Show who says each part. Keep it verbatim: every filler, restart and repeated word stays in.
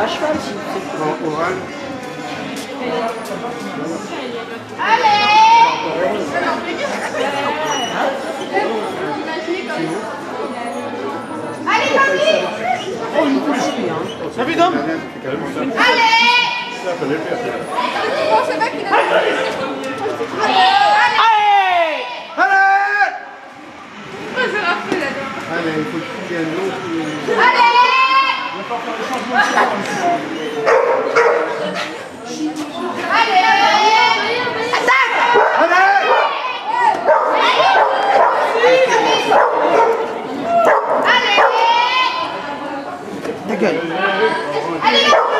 Speaker 1: cheval si.
Speaker 2: En oral.
Speaker 3: Allez! Allez, Camille!
Speaker 1: Oh, une pousse, hein.
Speaker 2: T'as vu, Dom?
Speaker 3: Allez! Bon, c'est vrai qu'il a...
Speaker 2: Allez!
Speaker 3: Je vais rappeler là-dedans.
Speaker 2: Allez, il faut qu'il y ait un autre.
Speaker 3: Allez! Allez! Attaque!
Speaker 2: Allez!
Speaker 3: Allez!
Speaker 1: Ta gueule.
Speaker 3: Allez!